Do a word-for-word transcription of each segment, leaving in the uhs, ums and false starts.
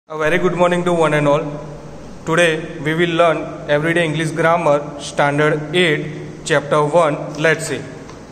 A very good morning to one and all. Today we will learn Everyday English Grammar Standard eight Chapter one. Let's see.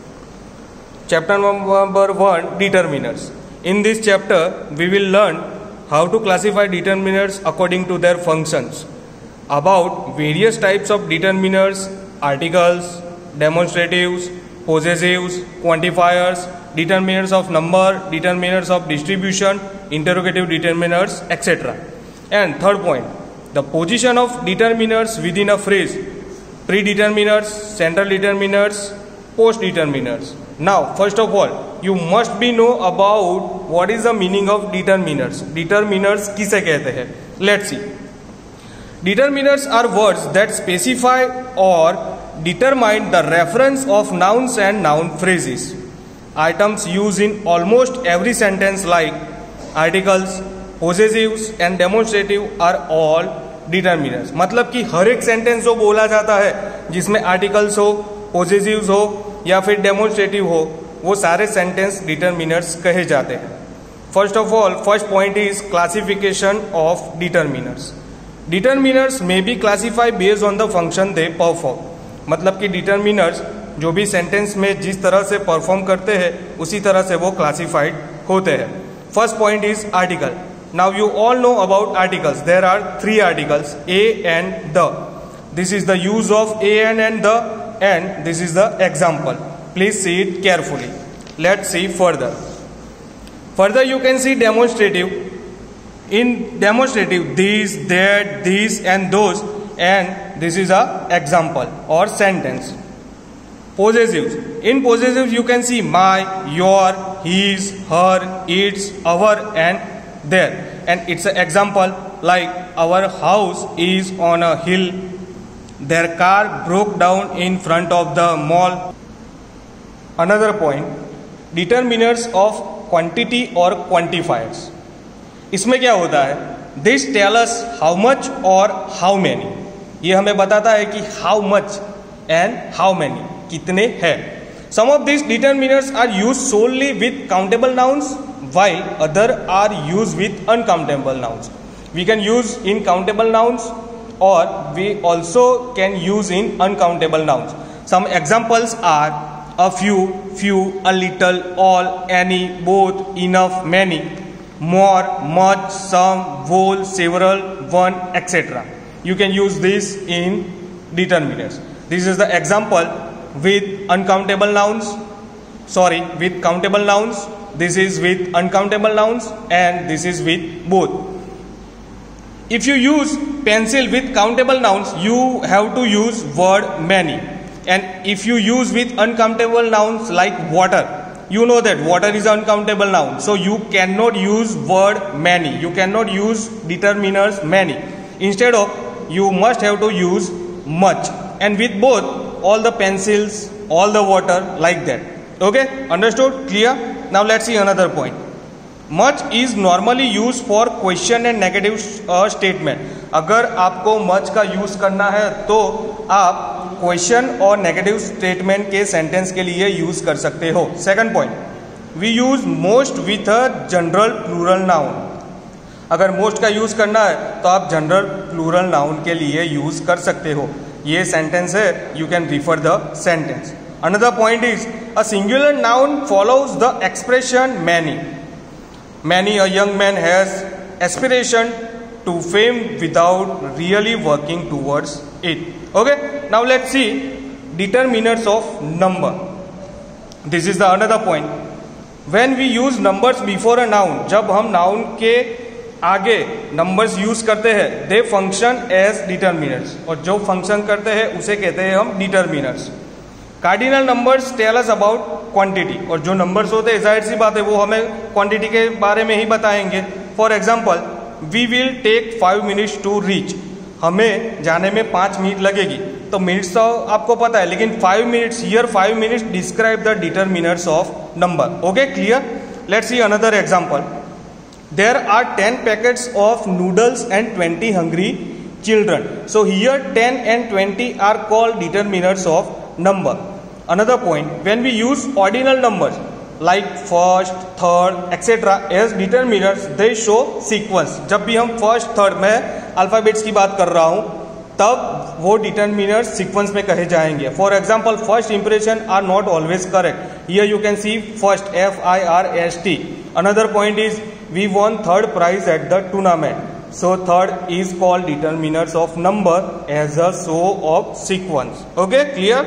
Chapter number one, Determiners. In this chapter we will learn how to classify determiners according to their functions, about various types of determiners, articles, demonstratives, possessives, quantifiers, determiners of number, determiners of distribution, interrogative determiners, et cetera. And third point, the position of determiners within a phrase: predeterminers, central determiners, post determiners. Now, first of all, you must be know about what is the meaning of determiners. Determiners किसे कहते हैं? Let's see. Determiners are words that specify or determine the reference of nouns and noun phrases. Items used in almost every sentence like articles, possessives and demonstrative are all determiners. मतलब कि हर एक sentence जो बोला जाता है जिसमें articles हो, पोजेसिव्स हो या फिर डेमोन्स्ट्रेटिव हो, वो सारे सेंटेंस डिटरमिनर्स कहे जाते हैं. First of all, first point is classification of determiners. Determiners may be classify based on the function they perform. मतलब कि डिटरमिनर्स जो भी सेंटेंस में जिस तरह से परफॉर्म करते हैं उसी तरह से वो क्लासिफाइड होते हैं. First point is article. Now you all know about articles. There are three articles, a and the. This is the use of a an and the, and this is the example. Please see it carefully. Let's see further. Further you can see demonstrative. In demonstrative, these, that, these and those, and this is a example or sentence. Possessives. In possessives you can see my, your, his, her, its, our and their, and it's an example like our house is on a hill. Their car broke down in front of the mall. Another point, determiners of quantity or quantifiers. इसमें क्या होता है? This tell us how much or how many. ये हमें बताता है कि how much and how many, कितने हैं. Some of these determiners are used solely with countable nouns, while other are used with uncountable nouns. We can use in countable nouns, or we also can use in uncountable nouns. Some examples are a few, few, a little, all, any, both, enough, many, more, much, some, whole, several, one, et cetera. You can use this in determiners. This is the example with uncountable nouns, sorry, with countable nouns. This is with uncountable nouns and this is with both. If you use pencil with countable nouns, you have to use word many. And if you use with uncountable nouns like water, you know that water is an uncountable noun. So you cannot use word many. You cannot use determiners many. Instead of, you must have to use much. And with both, all the pencils, all the water, like that. Okay? Understood? Clear? Now let's see another point. Much is normally used for question and negative uh, statement. अगर आपको much का use करना है तो आप question और negative statement के sentence के लिए यूज कर सकते हो. Second point, we use most with a general plural noun. अगर मोस्ट का यूज करना है तो आप जनरल प्लूरल नाउन के लिए यूज कर सकते हो. ये सेंटेंस है, you can refer the sentence. Another point is a singular noun follows the expression many. Many a young man has aspiration to fame without really working towards it. Okay, now let's see determiners of number. This is the another point. When we use numbers before a noun, जब हम noun के आगे numbers use करते हैं, they function as determiners. और जो function करते हैं उसे कहते हैं हम determiners. Cardinal numbers tell us about quantity. और जो नंबर्स होते हैं जाहिर सी बात है वो हमें क्वांटिटी के बारे में ही बताएंगे. For example, we will take five minutes to reach. हमें जाने में पाँच मिनट लगेगी. तो मिनट्स तो आपको पता है, लेकिन five minutes here five minutes describe the determiners of number. Okay, clear? Let's see another example. There are ten packets of noodles and twenty hungry children. So here ten and twenty are called determiners of number. Another point, when we use ordinal numbers like first, third, et cetera as determinants, they show sequence. जब भी हम first, third, मैं alphabets की बात कर रहा हूँ तब वो determinants sequence में कहे जाएंगे. For example, first impression are not always correct. Here you can see first, F I R S T. Another point is we won third prize at the tournament. So third is called determinants of number as a show of sequence. Okay, clear?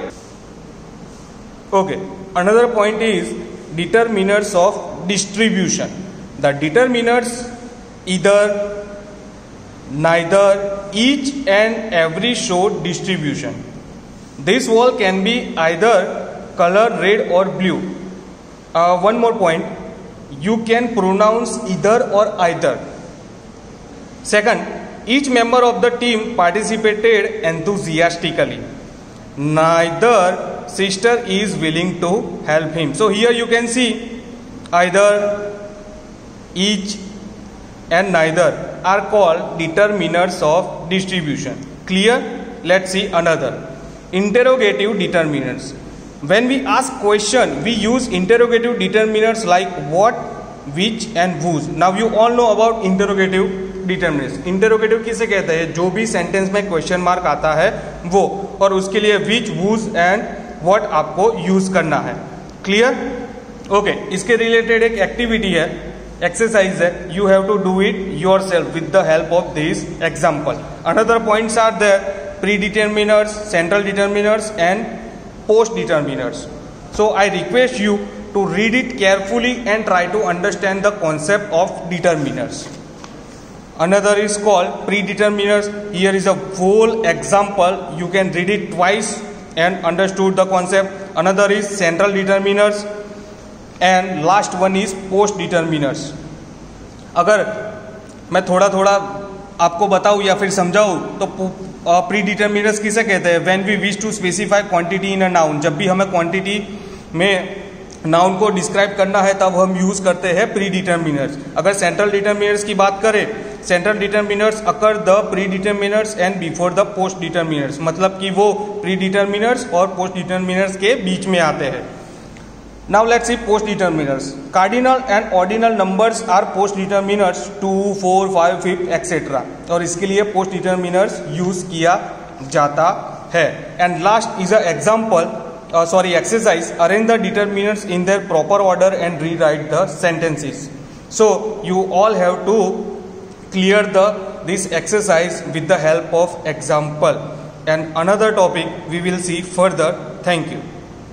Okay. Another point is determinants of distribution. The determinants either, neither, each and every show distribution. This wall can be either color red or blue. Uh, one more point, you can pronounce either or either. Second, each member of the team participated enthusiastically. Neither sister is willing to help him. So here you can see either, each and neither are called determinants of distribution. Clear? Let's see another. Interrogative determinants. When we ask question, we use interrogative determinants like what, which and whose. Now you all know about interrogative determinants. Interrogative किसे कहते हैं? जो भी sentence में question mark आता है वो, और उसके लिए विच, वूज एंड व्हाट आपको यूज करना है. क्लियर? ओके. इसके रिलेटेड एक एक्टिविटी है, एक्सरसाइज है. You have to do it yourself with the help of this example. Another points are there, pre determiners, central determiners and post determiners. So I request you to read it carefully and try to understand the concept of determiners. Another is called predeterminers. Here is a whole example. You can read it twice and understood the concept. Another is central determiners and last one is post determiners. अगर मैं थोड़ा थोड़ा आपको बताऊँ या फिर समझाऊँ तो प्री डिटर्मिनर्स किसे कहते हैं? When we wish to specify quantity in a noun. जब भी हमें क्वांटिटी में नाउन को डिस्क्राइब करना है तब हम यूज करते हैं प्री डिटर्मिनर्स. अगर सेंट्रल डिटर्मिनर्स की बात करें, central determiners occur the pre determiners and before the post determiners. मतलब कि वो प्री डिटर्मिनर्स और पोस्ट डिटर्मिनर्स के बीच में आते हैं. Now let's see post determiners. Cardinal and ordinal numbers are post determiners, two, four, five, fifth etcetera. और इसके लिए पोस्ट डिटर्मिनर्स यूज किया जाता है. And last is a example, Uh, sorry, exercise. Arrange the determinants in their proper order and rewrite the sentences. So you all have to clear the this exercise with the help of example. And another topic we will see further. Thank you.